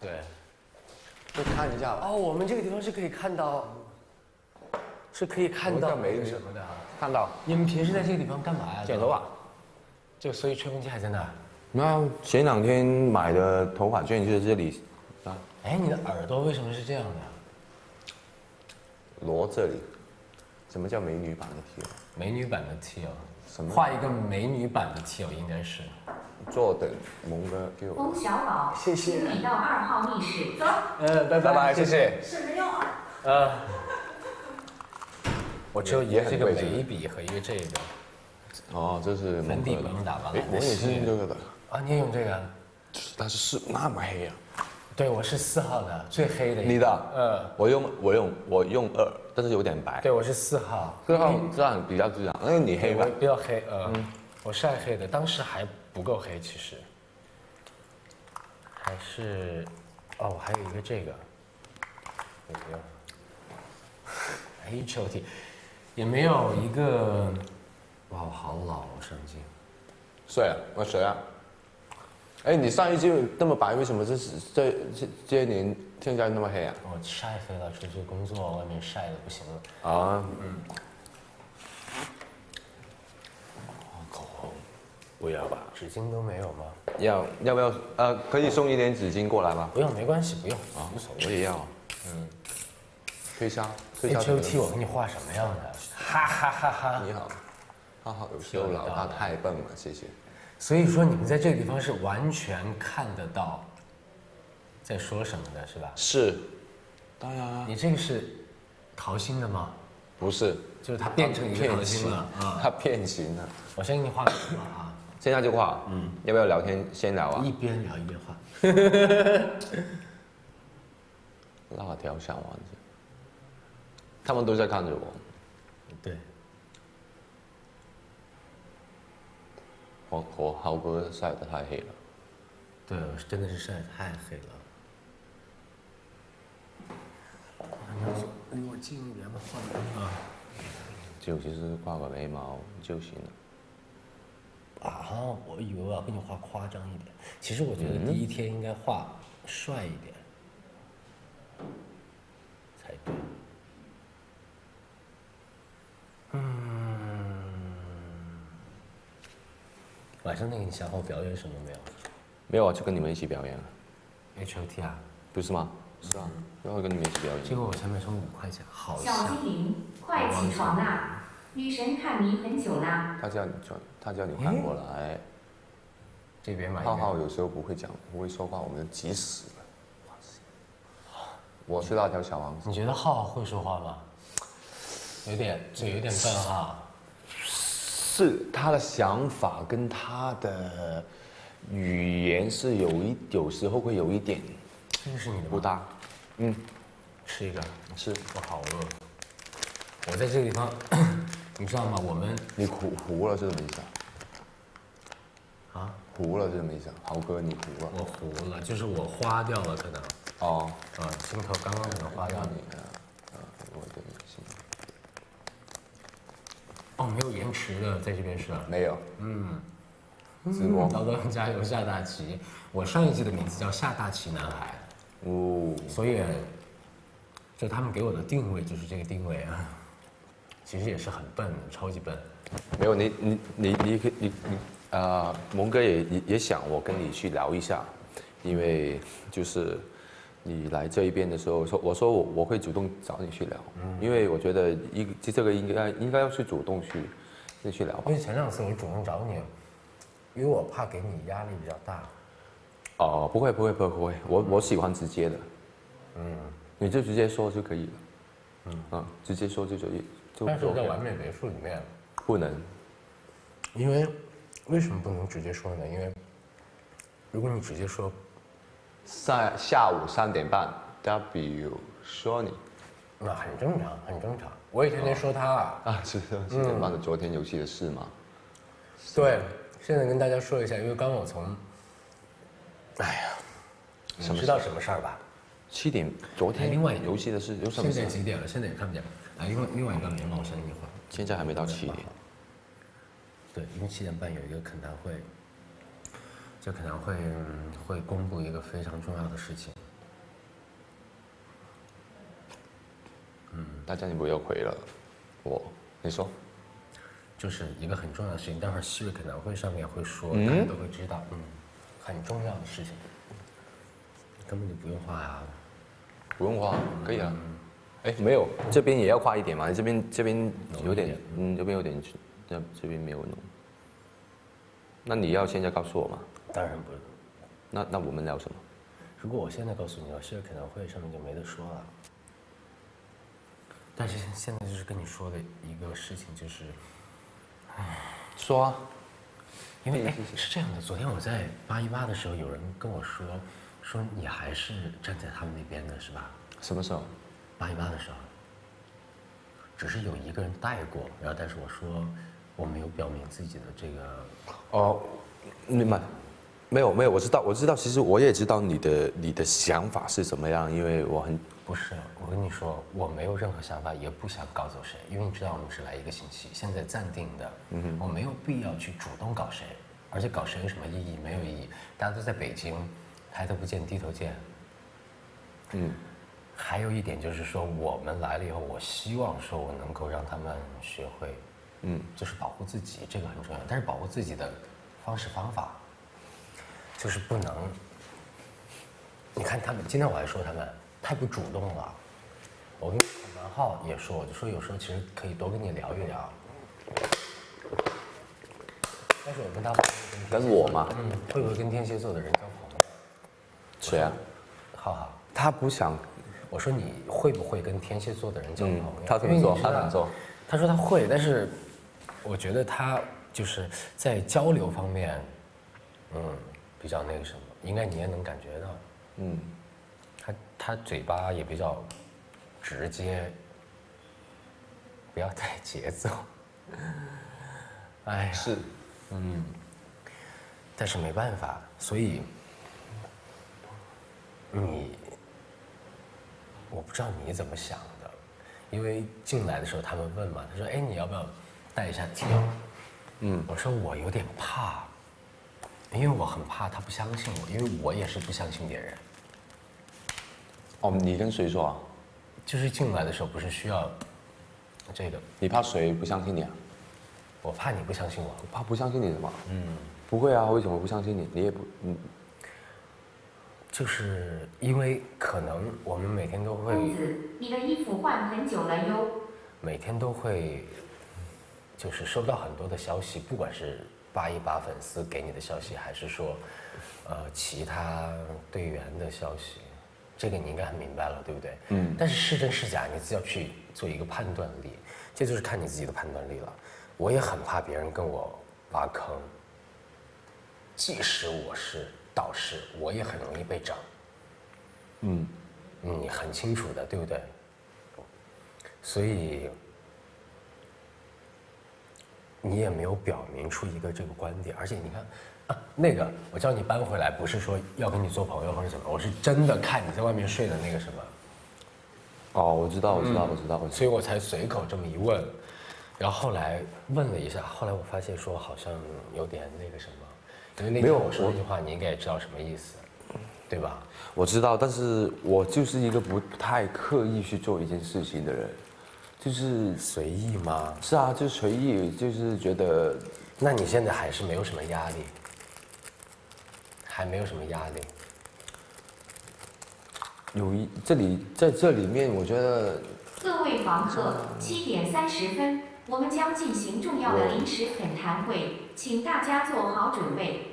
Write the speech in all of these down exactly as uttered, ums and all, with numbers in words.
对， 就看一下吧。 哦，我们这个地方是可以看到，是可以看到美女什么的啊。 看到。 你们平时在这个地方干嘛呀？ 剪头发。 这个所以吹风机还在那儿。 那前两天买的头发卷就是这里。啊。 哎，你的耳朵为什么是这样的？ 罗这里。什么叫美女版的 T O？ 美女版的 T O。 什么？ 画一个美女版的 T O 应该是。 坐等蒙哥给我。 冯小宝， 谢谢。 请你到二号密室，走。 嗯，拜拜拜，谢谢。 什么用？ 呃，我只有一个这个眉笔和一个这个。 哦，这是粉底不用打吧？ 哎，我也是用这个的。 啊，你也用这个？ 但是是那么黑啊。 对，我是四号的，最黑的。 你的？ 嗯。 我用我用我用二，但是有点白。 对，我是四号。 四号这样比较自然，因为你黑吧？ 比较黑，呃，我是爱黑的，当时还不够黑，其实。还是，哦，我还有一个这个，有没有 ？H O T， 也没有一个，哇，我好老哦，上镜。 谁啊？我谁啊？哎，你上一季那么白，为什么这是这这这些年现在那么黑啊？ 我晒黑了，出去工作，外面晒的不行了。 啊，嗯。口红，不要吧？ 纸巾都没有吗？ 要要不要？呃，可以送一点纸巾过来吗？ 不用，没关系，不用啊，无所谓。 我也要。嗯。推销，推销。 H O T， 我给你画什么样的？哈哈哈哈！ 你好，浩浩有时候老大太笨了，谢谢。 所以说你们在这个地方是完全看得到在说什么的，是吧？ 是，当然啊。 你这个是桃心的吗？ 不是， 就是它变成一个桃心了啊，它变形了。 我先给你画个图啊， 现在就画。嗯，要不要聊天？先聊啊。 一边聊一边画。 辣条小丸子，他们都在看着我。 对。 我我豪哥晒得太黑了。 对，我真的是晒得太黑了。你要离我近一点吧，画个啊。 就其实画个眉毛就行了。 啊，我以为我要给你画夸张一点。其实我觉得第一天应该画帅一点，才对。嗯。晚上那个你想好表演什么没有？ 没有啊，就跟你们一起表演。 H O T 啊？ 不是吗？是啊，然后跟你们一起表演。 结果我才没收五块钱，好小精灵，快起床啦！女神看你很久啦。 他叫你转，他叫你看过来。 这边买。 浩浩有时候不会讲，不会说话，我们急死了。我是辣条小王子。 你觉得浩浩会说话吗？有点，嘴有点笨哈。 是他的想法跟他的语言是有一有时候会有一点， 这个是你的吗？ 不搭。嗯， 吃一个。 吃。 我好饿。我在这个地方，你知道吗？我们你糊糊了是什么意思啊？啊？ 糊了是什么意思啊？豪哥，你糊了。 我糊了，就是我花掉了，可能。 哦。 啊，心头刚刚可能花掉了。 你啊，我的心。 哦，没有延迟的，在这边是。 没有。 嗯。 直播。 老高加油，夏大奇。我上一季的名字叫夏大奇男孩。 哦。 所以，就他们给我的定位就是这个定位啊。其实也是很笨的，超级笨。 没有你你你你可你你啊，蒙哥也也也想我跟你去聊一下，因为就是你来这一边的时候说我说我我会主动找你去聊，嗯、因为我觉得一这个应该应该要去主动去去聊吧。 因为前两次我主动找你，因为我怕给你压力比较大。 哦，不会不会不会不会，我我喜欢直接的，嗯，你就直接说就可以了，嗯啊，直接说就可以。 但是我在完美别墅里面不能， 因为为什么不能直接说呢？因为如果你直接说， 下下午三点半 W 说你， 那很正常，很正常。我也天天说他啊， 啊是四点半的昨天游戏的事吗？ 对，现在跟大家说一下，因为刚我从，哎呀，你知道什么事儿吧？ 七点，昨天另外游戏的事有什么事？ 现在几点了？现在也看不见。啊，另外另外一个棉毛声一会儿。 现在还没到七点。 对，因为七点半有一个恳谈会，这恳谈会会公布一个非常重要的事情。 大家你不要回了，我你说。 就是一个很重要的事情，待会儿希瑞可能会上面会说， 嗯大家都会知道，嗯，很重要的事情，根本就不用画啊， 不用画，可以啊。哎，没有，这边也要画一点嘛，这边这边有点，嗯，这边有点，这这边没有弄。那你要现在告诉我吗？ 当然不。 那那我们聊什么？ 如果我现在告诉你的话，希瑞可能会上面就没得说了。但是现在就是跟你说的一个事情就是。 说啊， 因为哎是这样的，昨天我在八一八的时候，有人跟我说，说你还是站在他们那边的是吧？ 什么时候？ 八一八的时候，只是有一个人带过，然后但是我说我没有表明自己的这个。 哦，明白。没有没有，我知道我知道，其实我也知道你的你的想法是怎么样，因为我很。 不是，我跟你说，我没有任何想法，也不想搞走谁，因为你知道我们是来一个星期，现在暂定的，嗯、我没有必要去主动搞谁，而且搞谁有什么意义？没有意义，大家都在北京，抬头不见低头见。嗯，还有一点就是说，我们来了以后，我希望说我能够让他们学会，嗯，就是保护自己，这个很重要，但是保护自己的方式方法，就是不能，你看他们，今天我还说他们。太不主动了，我跟文浩也说，我就说有时候其实可以多跟你聊一聊。但是我跟他跟我吗？ 嗯，会不会跟天蝎座的人交朋友？ 谁啊？ 浩浩， 他不想。 我说你会不会跟天蝎座的人交朋友？ 他怎么做？他怎么做？ 他说他会，但是我觉得他就是在交流方面，嗯，比较那个什么，应该你也能感觉到，嗯。他他嘴巴也比较直接，不要带节奏。哎呀， 是， 嗯，但是没办法，所以你，我不知道你怎么想的，因为进来的时候他们问嘛，他说：“哎，你要不要带一下条？”嗯，我说我有点怕，因为我很怕他不相信我，因为我也是不相信别人。 哦，你跟谁说啊？ 就是进来的时候不是需要这个？ 你怕谁不相信你啊？ 我怕你不相信我。 我怕不相信你的嘛？嗯，不会啊，为什么不相信你？你也不，嗯， 就是因为可能我们每天都会。 公子，你的衣服换很久了哟。 每天都会，就是收到很多的消息，不管是八一八粉丝给你的消息，还是说，呃，其他队员的消息。这个你应该很明白了，对不对？嗯。但是是真是假，你自己要去做一个判断力，这就是看你自己的判断力了。我也很怕别人跟我挖坑，即使我是导师，我也很容易被整。嗯，你很清楚的，对不对？所以你也没有表明出一个这个观点，而且你看。啊，那个，我叫你搬回来，不是说要跟你做朋友或者怎么，我是真的看你在外面睡的那个什么。 哦，我知道，我知道，嗯、我知道，我知道， 所以我才随口这么一问，然后后来问了一下，后来我发现说好像有点那个什么，因为那天我说那句话，你应该也知道什么意思，对吧？ 我知道，但是我就是一个不太刻意去做一件事情的人，就是随意吗？ 是啊，就随意，就是觉得。 那你现在还是没有什么压力？还没有什么压力。 有一这里在这里面，我觉得。 各位房客，七点三十分，我们将进行重要的临时恳谈会，请大家做好准备。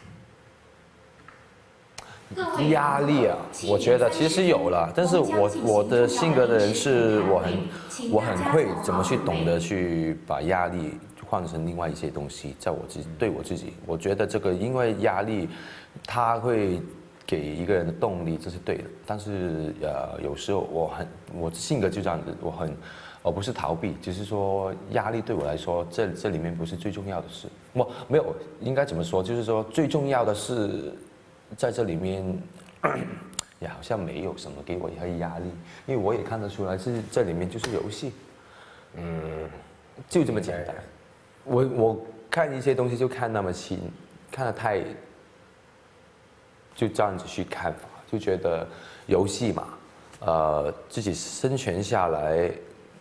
压力啊，我觉得其实有了，但是我我的性格的人是我很我很会怎么去懂得去把压力换成另外一些东西，在我自己对我自己，我觉得这个因为压力，它会给一个人的动力，这是对的。但是呃，有时候我很我性格就这样子，我很而不是逃避，只是说压力对我来说，这这里面不是最重要的事。我没有应该怎么说，就是说最重要的是在这里面。也好像没有什么给我一些压力，因为我也看得出来是这里面就是游戏，嗯，就这么简单。我我看一些东西就看那么清，看得太，就这样子去看法，就觉得游戏嘛，呃，自己生存下来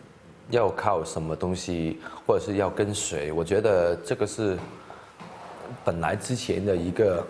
要靠什么东西，或者是要跟谁，我觉得这个是本来之前的一个，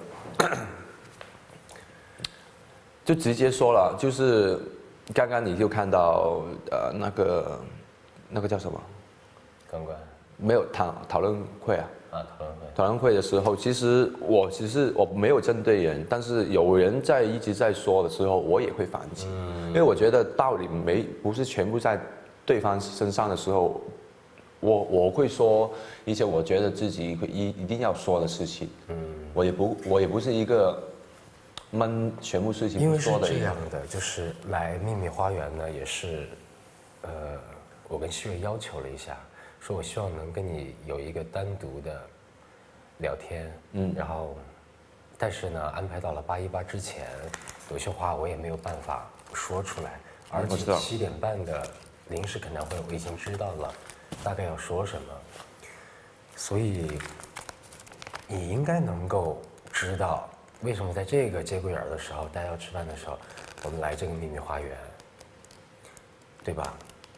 就直接说了，就是刚刚你就看到呃那个那个叫什么？ 刚刚没有讨讨论会啊。 啊，讨论会。 讨论会的时候，其实我只是我没有针对人，但是有人在一直在说的时候，我也会反击，嗯、因为我觉得道理没不是全部在对方身上的时候，我我会说一些我觉得自己一一定要说的事情，嗯，我也不我也不是一个闷全部事情不说的人。 因为是这样的，就是来秘密花园呢，也是，呃，我跟希瑞要求了一下。说我希望能跟你有一个单独的聊天，嗯，然后，但是呢，安排到了八一八之前，有些话我也没有办法说出来，而且七点半的临时恳谈会我已经知道了，大概要说什么，所以你应该能够知道为什么在这个节骨眼儿的时候，大家要吃饭的时候，我们来这个秘密花园，对吧？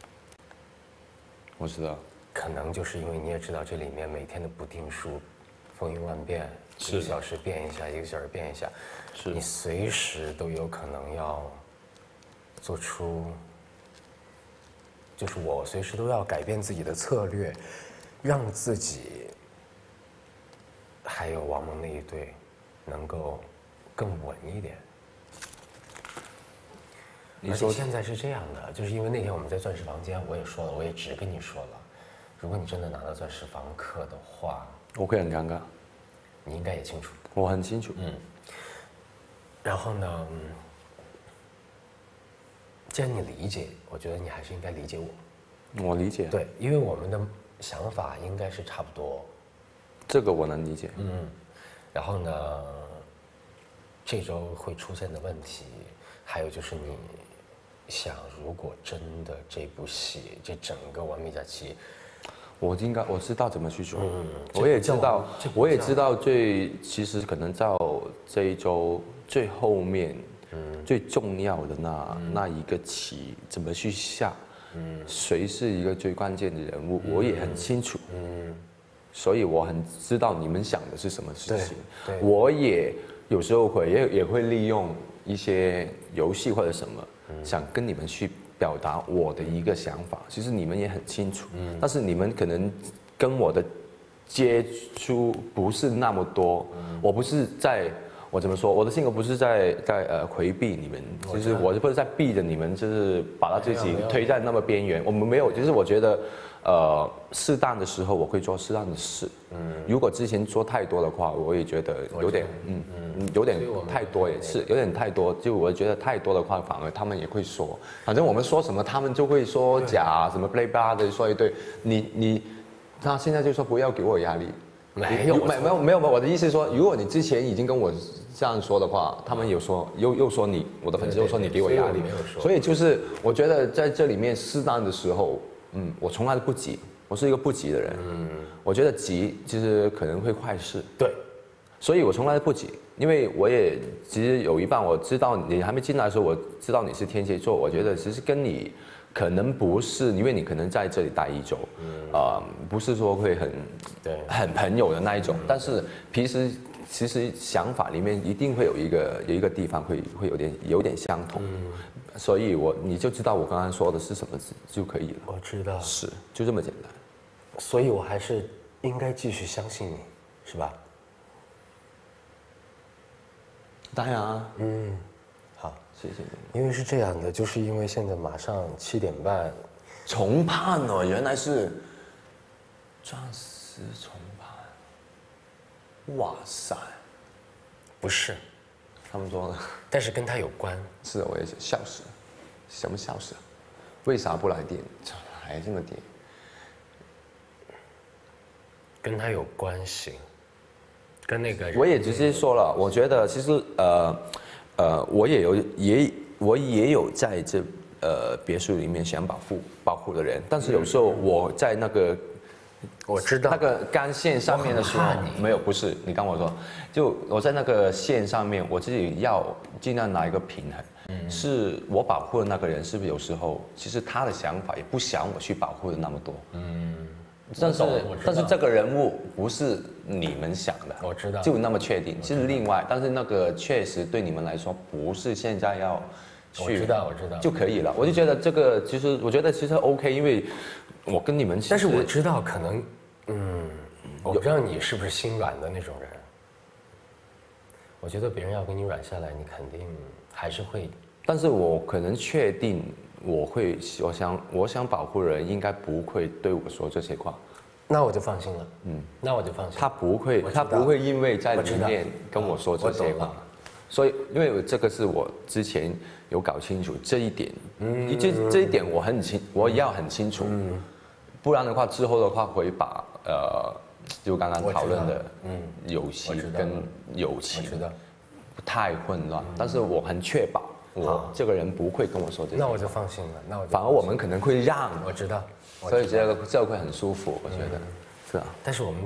我知道。 可能就是因为你也知道这里面每天的不定数，风云万变，一个小时变一下，一个小时变一下， 是你随时都有可能要做出，就是我随时都要改变自己的策略，让自己还有王蒙那一队能够更稳一点。 你说现在是这样的，就是因为那天我们在钻石房间，我也说了，我也直跟你说了。如果你真的拿到钻石房客的话， 我会很尴尬。 你应该也清楚。 我很清楚。 嗯。然后呢，既然你理解，我觉得你还是应该理解我。 我理解。 对，因为我们的想法应该是差不多。 这个我能理解。 嗯。然后呢，这周会出现的问题，还有就是你想，如果真的这部戏，这整个完美假期。 我应该我知道怎么去做，嗯、我也知道，我也知道最其实可能到这一周最后面，嗯、最重要的那、嗯、那一个棋怎么去下，嗯、谁是一个最关键的人物，嗯、我也很清楚，嗯、所以我很知道你们想的是什么事情，我也有时候会也也会利用一些游戏或者什么，嗯、想跟你们去。表达我的一个想法，其实你们也很清楚，嗯、但是你们可能跟我的接触不是那么多。嗯、我不是在，我怎么说？我的性格不是在在呃回避你们，就是我不是在避着你们，就是把他自己推在那么边缘。我们没有，就是我觉得，呃，适当的时候我会做适当的事。嗯，如果之前做太多的话，我也觉得有点，嗯嗯，有点太多也是，有点太多。就我觉得太多的话，反而他们也会说，反正我们说什么，他们就会说假什么 play blah 的说一堆。你你，他现在就说不要给我压力。 没有， 没没有没有，我的意思是说，如果你之前已经跟我这样说的话，他们有说又又说你，我的粉丝又说你给我压力，所以就是我觉得在这里面适当的时候，嗯，我从来都不急。我是一个不急的人，嗯，我觉得急其实可能会坏事， 对， 所以我从来都不急，因为我也其实有一半我知道你还没进来的时候，我知道你是天蝎座，我觉得其实跟你可能不是，因为你可能在这里待一周，嗯，呃，不是说会很对很朋友的那一种，嗯、但是平时其实想法里面一定会有一个有一个地方会会有点有点相同。嗯，所以我你就知道我刚刚说的是什么字就可以了。 我知道， 是就这么简单。 所以我还是应该继续相信你，是吧？ 当然啊。 嗯，好， 谢谢你。 因为是这样的，就是因为现在马上七点半， 重判哦，原来是钻石重判。哇塞， 不是。 他们说的， 但是跟他有关。 是的，我也是笑死了，什么笑死了？为啥不来电？还这么点？ 跟他有关系，跟那个人。 我也直接说了，我觉得其实呃呃，我也有也我也有在这呃别墅里面想保护保护的人，但是有时候我在那个我知道那个干线上面的时候我很怕你没有，不是你跟我说，就我在那个线上面，我自己要尽量拿一个平衡。嗯，是我保护的那个人，是不是有时候其实他的想法也不想我去保护的那么多？嗯，但是但是这个人物不是你们想的， 我知道， 就那么确定是另外，但是那个确实对你们来说不是现在要去， 我知道我知道就可以了。我就觉得这个其实我觉得其实 OK， 因为我跟你们其实， 但是我知道可能，嗯，我不知道你是不是心软的那种人。我觉得别人要跟你软下来，你肯定还是会。 但是我可能确定我会，我想我想保护人，应该不会对我说这些话。 那我就放心了。嗯，那我就放心。 他不会，他不会因为在里面跟我说这些话。所以，因为这个是我之前有搞清楚这一点，嗯，这这一点我很清，我也要很清楚，嗯，不然的话之后的话会把呃，就刚刚讨论的，嗯，游戏跟友情太混乱，但是我很确保我这个人不会跟我说这些， 那我就放心了，那我反而我们可能会让， 我知道， 所以这个这个会很舒服，我觉得，是啊， 但是我们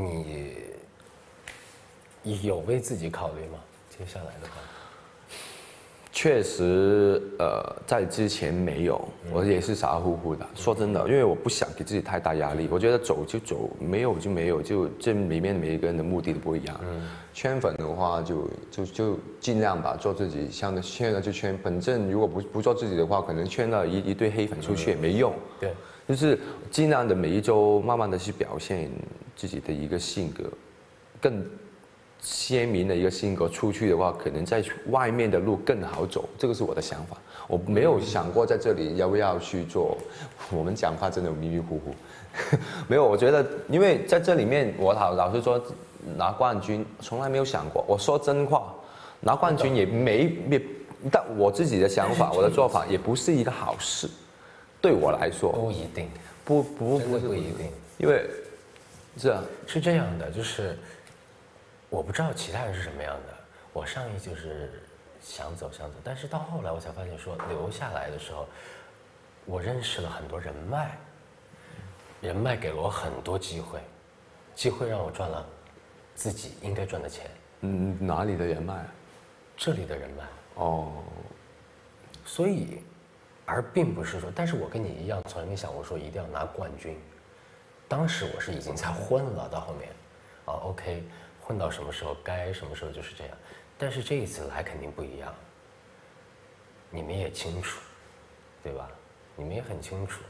你有为自己考虑吗？接下来的话， 确实，呃，在之前没有，我也是傻乎乎的。说真的，因为我不想给自己太大压力，我觉得走就走，没有就没有，就这里面每一个人的目的都不一样。嗯，圈粉的话就就就尽量吧，做自己，像圈了就圈。反正如果不不做自己的话，可能圈了一一堆黑粉出去也没用。 对， 就是尽量的每一周慢慢的去表现自己的一个性格，更鲜明的一个性格，出去的话，可能在外面的路更好走，这个是我的想法。我没有想过在这里要不要去做。我们讲话真的迷迷糊糊，没有。我觉得，因为在这里面，我老老实说，拿冠军从来没有想过。我说真话，拿冠军也没也，但我自己的想法，我的做法也不是一个好事，对我来说。 不一定， 不不不是不一定， 因为是啊， 是这样的，就是。我不知道其他人是什么样的，我上一就是想走想走，但是到后来我才发现说留下来的时候，我认识了很多人脉，人脉给了我很多机会，机会让我赚了自己应该赚的钱。 嗯，哪里的人脉？ 这里的人脉。 哦， 所以，而并不是说，但是我跟你一样，从来没想过说一定要拿冠军。当时我是已经在混了，到后面，啊 ，OK。混到什么时候该什么时候就是这样，但是这一次来肯定不一样，你们也清楚，对吧？你们也很清楚，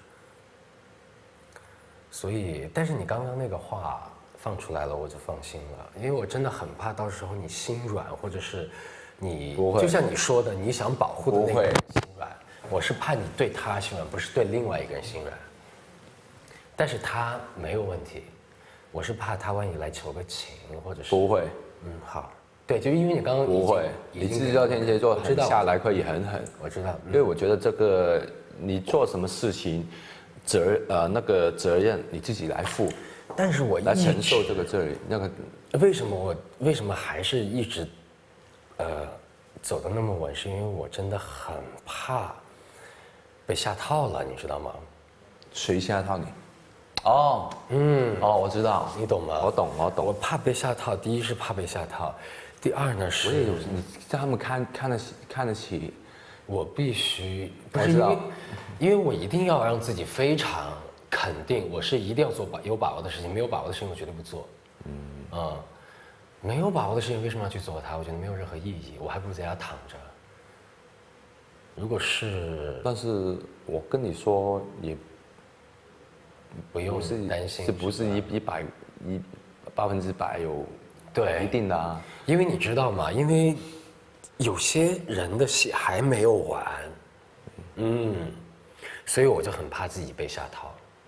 所以，但是你刚刚那个话放出来了，我就放心了，因为我真的很怕到时候你心软，或者是你就像你说的，你想保护的那个人心软，我是怕你对他心软，不是对另外一个人心软，但是他没有问题。我是怕他万一来求个情，或者是不会， 嗯，好，对，就因为你刚刚不会，你知道天蝎座狠下来会也很狠， 我知道， 因为我觉得这个你做什么事情，责呃那个责任你自己来负， 但是我来承受这个责任，那个为什么我为什么还是一直，呃，走得那么稳，是因为我真的很怕被下套了，你知道吗？ 谁下套你？哦，嗯，哦，我知道， 你懂吗？ 我懂，我懂。 我怕被下套，第一是怕被下套，第二呢是， 我也有你让他们看看得起，看得起， 我必须不是因为，因为我一定要让自己非常肯定，我是一定要做把有把握的事情，没有把握的事情我绝对不做。嗯啊、嗯，没有把握的事情为什么要去做它？我觉得没有任何意义，我还不如在家躺着。如果是， 但是我跟你说也。 不用担心， 是不是一一百一百分之百有对一定的啊？ 因为你知道吗？因为有些人的戏还没有完，嗯，所以我就很怕自己被下套。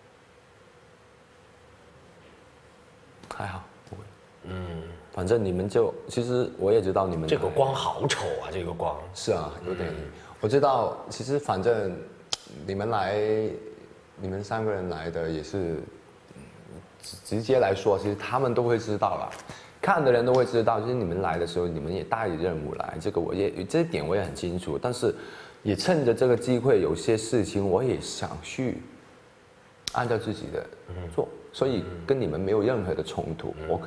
还好不会，嗯，反正你们就其实我也知道你们这个光好丑啊，这个光是啊，有点，嗯、我知道，其实反正你们来。你们三个人来的也是，直直接来说，其实他们都会知道啦，看的人都会知道。就是你们来的时候，你们也带任务来，这个我也这一点我也很清楚。但是，也趁着这个机会，有些事情我也想去按照自己的做， 所以跟你们没有任何的冲突。我